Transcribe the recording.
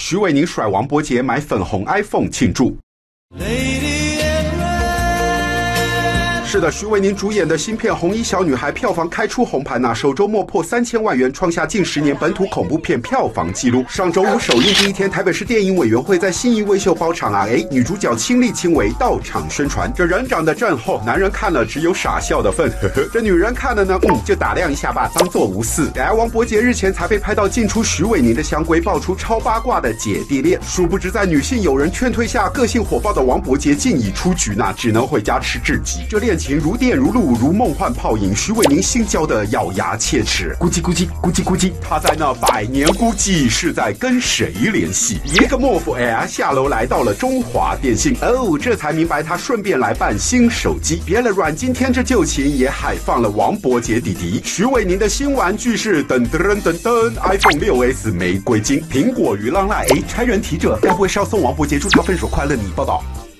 徐伟宁甩王柏杰买粉红 iPhone 庆祝。是的，徐伟宁主演的新片《红衣小女孩》票房开出红盘呐，首周末破3000万元，创下近10年本土恐怖片票房纪录。上周五首映第一天，台北市电影委员会在信义威秀包场啊，女主角亲力亲为到场宣传。这人长得正厚，男人看了只有傻笑的份，呵呵。这女人看了呢，就打量一下吧，当作无事。王柏杰日前才被拍到进出徐伟宁的香闺，爆出超八卦的姐弟恋。殊不知，在女性友人劝退下，个性火爆的王柏杰竟已出局呢，只能回家吃雉鸡。这恋情如电如露，如梦幻泡影，徐伟宁心焦的咬牙切齿，咕叽咕叽咕叽咕叽，他在那100年估计是在跟谁联系？一个莫夫下楼来到了中华电信，这才明白他顺便来办新手机。别了阮经天这旧情，也海放了王柏杰弟弟。徐伟宁的新玩具是噔噔噔噔 iPhone 6s 玫瑰金，苹果与浪赖，差人提着，该不会是要送王柏杰祝他分手快乐？你报道。